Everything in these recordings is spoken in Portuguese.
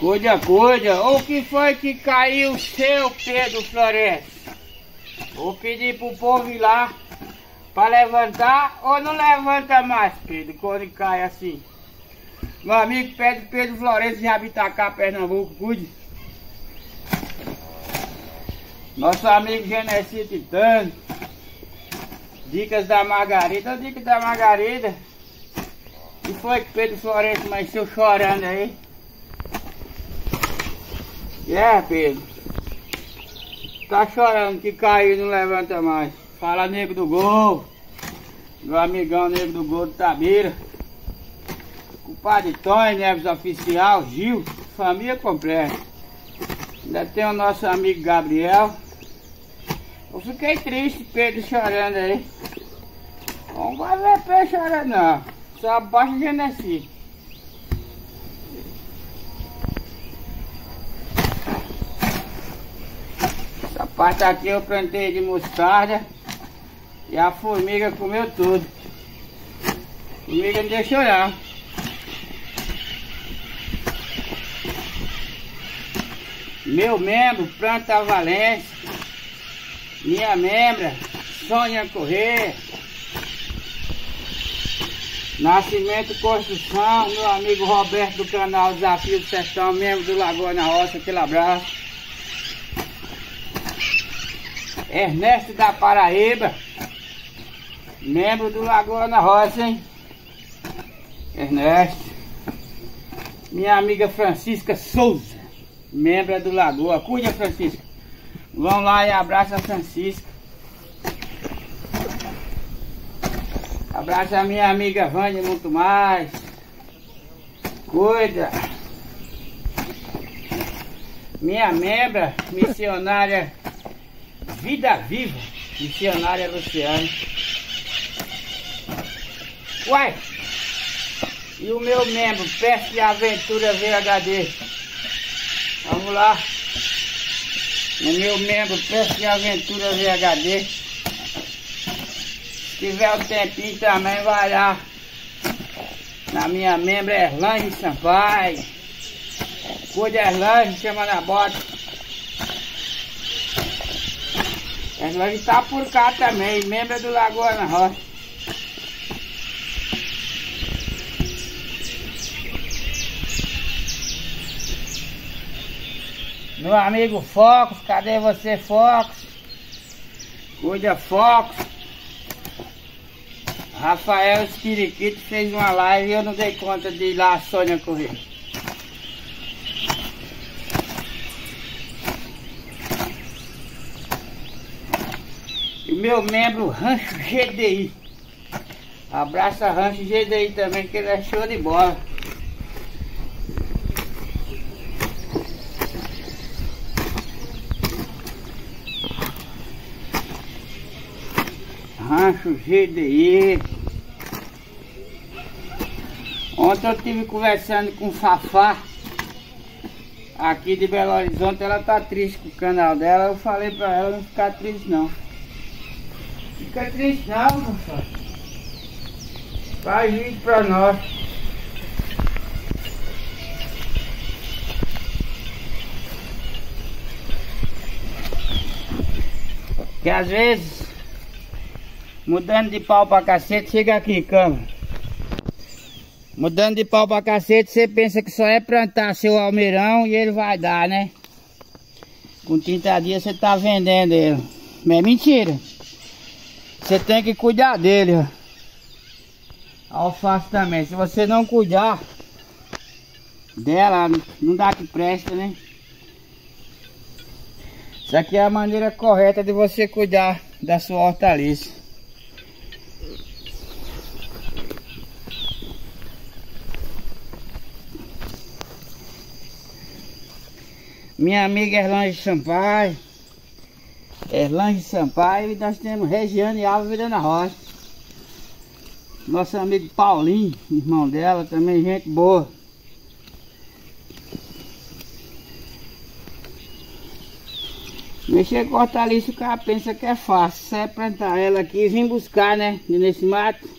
Cuida. O que foi que caiu seu, Pedro Floresce? Vou pedir pro povo ir lá pra levantar ou não levanta mais, Pedro, quando cai assim. Meu amigo Pedro Floresce de Abitacá, Pernambuco, cuide. Nosso amigo Genesi Titano. Dicas da Margarida. E foi que Pedro Floresce amanheceu chorando aí. Pedro. Tá chorando que caiu e não levanta mais. Fala, nego do gol. Meu amigão nego do gol do Tabira. Compadre Tony Neves Oficial, Gil, família completa. Ainda tem o nosso amigo Gabriel. Eu fiquei triste, Pedro chorando aí. Não vai ver Pedro chorando não. Só baixa Genesi. Essa parte aqui eu plantei de mostarda. E a formiga comeu tudo. A formiga não deixou não. Meu membro, Planta Valência. Minha membra, Sônia Corrêa. Nascimento Construção, meu amigo Roberto do canal Desafio do Sertão, membro do Lagoa na Roça, aquele abraço. Ernesto da Paraíba, membro do Lagoa na Roça, hein? Ernesto. Minha amiga Francisca Souza, membro do Lagoa. Cuida, Francisca. Vão lá e abraça a Francisca. Abraça a minha amiga Vânia muito mais. Cuida. Minha membra, missionária Vida Viva, missionária Luciana. Uai! E o meu membro, Pesca e Aventura VHD. Vamos lá. O meu membro, Pesca e Aventura VHD. Se tiver um tempinho também, vai lá. Na minha membra, Erlange Sampaio. Cuida, Erlange, chama na bota. Erlange tá por cá também, membro do Lagoa na Roça. Meu amigo Focos, cadê você, Focos? Cuida, Focos. Rafael Espiriquito fez uma live e eu não dei conta de ir lá a Sônia correr. E meu membro Rancho GDI. Abraça Rancho GDI também, que ele é show de bola. Rancho GDI. Ontem eu estive conversando com Fafá aqui de Belo Horizonte. Ela tá triste com o canal dela. Eu falei pra ela não ficar triste não. Fica triste não, Fafá. Faz vídeo pra nós. Que às vezes mudando de pau pra cacete, chega aqui, câmera. Mudando de pau pra cacete, você pensa que só é plantar seu almeirão e ele vai dar, né? Com 30 dias você tá vendendo ele. Mas é mentira. Você tem que cuidar dele, ó. A alface também. Se você não cuidar dela, não dá que presta, né? Isso aqui é a maneira correta de você cuidar da sua hortaliça. Minha amiga Erlange Sampaio. Erlange Sampaio. E nós temos Regiane Alves Vida na Roça. Nosso amigo Paulinho, irmão dela, também gente boa. Mexer com hortaliça, o cara pensa que é fácil. Só é plantar ela aqui e vir buscar, né? Nesse mato.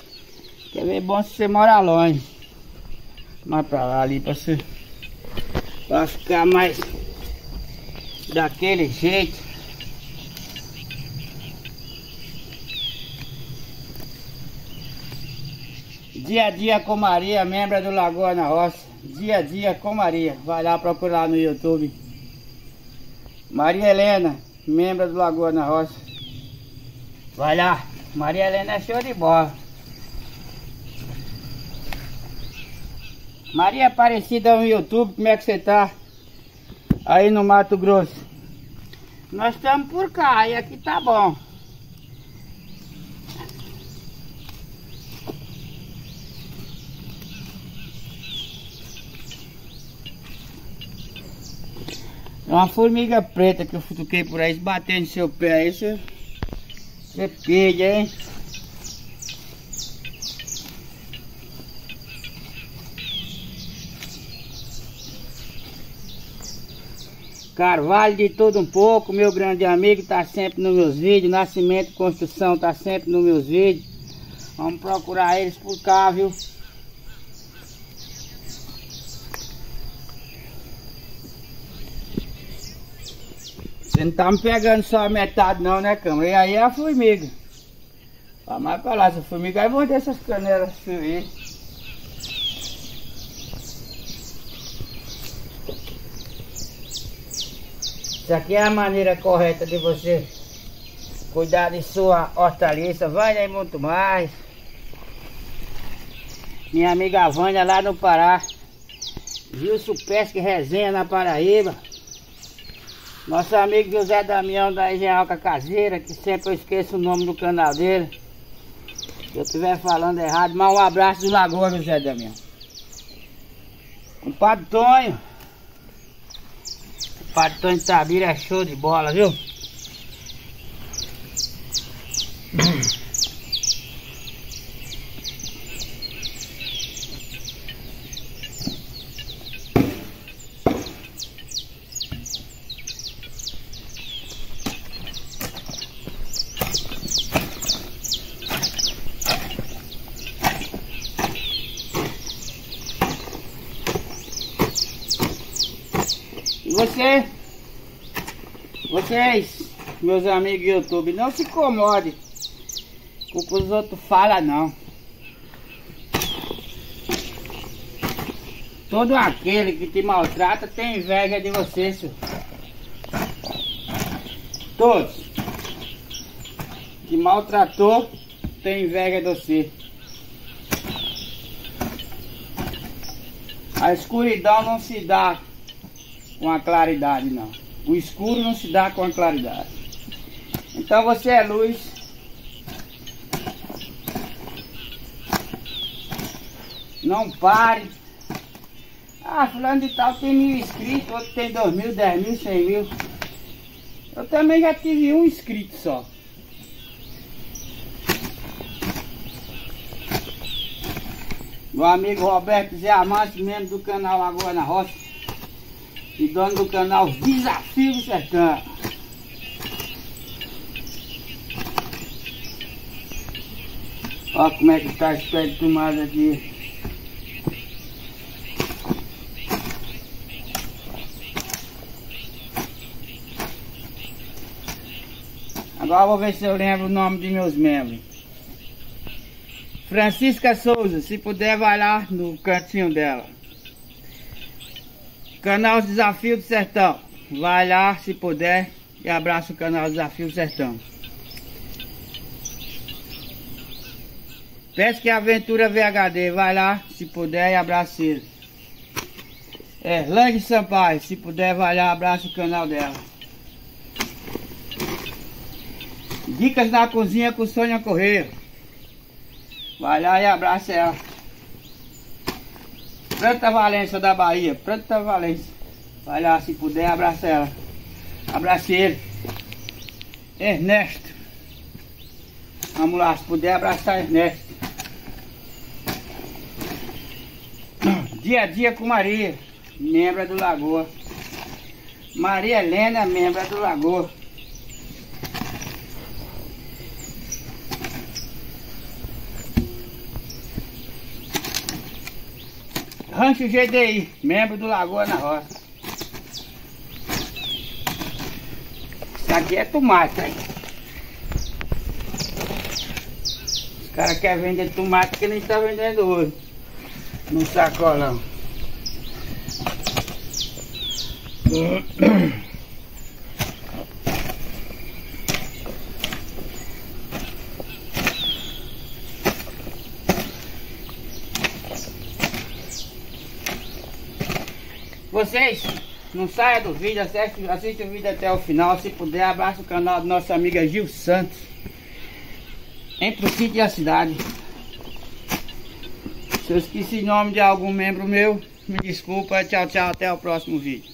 Quer ver bom se você mora longe. Mais pra lá, ali pra você Pra ficar mais daquele jeito. Dia a dia com Maria, membro do Lagoa na Roça. Dia a dia com Maria. Vai lá procurar no YouTube. Maria Helena, membro do Lagoa na Roça. Vai lá. Maria Helena é show de bola. Maria Aparecida no YouTube, como é que você tá? Aí no Mato Grosso. Nós estamos por cá e aqui tá bom. É uma formiga preta que eu futuquei por aí, batendo no seu pé aí, você perde, hein? Carvalho de tudo um pouco, meu grande amigo, tá sempre nos meus vídeos. Nascimento e Construção tá sempre nos meus vídeos. Vamos procurar eles por cá, viu? Você não tá me pegando só a metade não, né, câmera? E aí é a formiga. Vai mais pra lá, essa formiga aí morder essas canelas aí. Isso aqui é a maneira correta de você cuidar de sua hortaliça. Vai aí muito mais. Minha amiga Vânia lá no Pará. Gilson Pesque Resenha na Paraíba. Nosso amigo José Damião da Engenhoca Caseira, que sempre eu esqueço o nome do canal dele. Se eu estiver falando errado, mas um abraço do Lagoa, José Damião. Compadre Tonho. Compadre Tonho Tabira é show de bola, viu? Vocês, meus amigos do YouTube, não se incomodem com o que os outros falam, não. Todo aquele que te maltrata tem inveja de você, senhor. Todos que maltratou tem inveja de você. A escuridão não se dá com a claridade, não. O escuro não se dá com a claridade. Então você é luz. Não pare. Ah, fulano de tal tem 1000 inscritos, outro tem 2000, 10 mil, 100 mil. Eu também já tive um inscrito só. Meu amigo Roberto Zé Amante, membro do canal Lagoa na Roça. E dono do canal Desafio do Sertão. Olha como é que tá esse pé de tomada aqui. Agora eu vou ver se eu lembro o nome de meus membros. Francisca Souza, se puder vai lá no cantinho dela. Canal Desafio do Sertão. Vai lá se puder e abraça o canal Desafio do Sertão. Pesca e Aventura VHD. Vai lá se puder e abraça ele. Lange Sampaio. Se puder vai lá, abraça o canal dela. Dicas na Cozinha com Sônia Correia. Vai lá e abraça ela. Pranta Valência da Bahia, Pranta Valência. Vai lá, se puder, abraça ela. Abrace ele. Ernesto. Vamos lá, se puder, abraçar Ernesto. Dia a dia com Maria, membro do Lagoa. Maria Helena, membro do Lagoa. Rancho GDI, membro do Lagoa na Roça. Isso aqui é tomate, hein? Os caras querem vender tomate que nem está vendendo hoje. No sacolão. Vocês não saiam do vídeo, assiste o vídeo até o final. Se puder, abraça o canal do nosso amigo Gil Santos. Entre o sítio e a cidade. Se eu esqueci o nome de algum membro meu, me desculpa. Tchau, tchau. Até o próximo vídeo.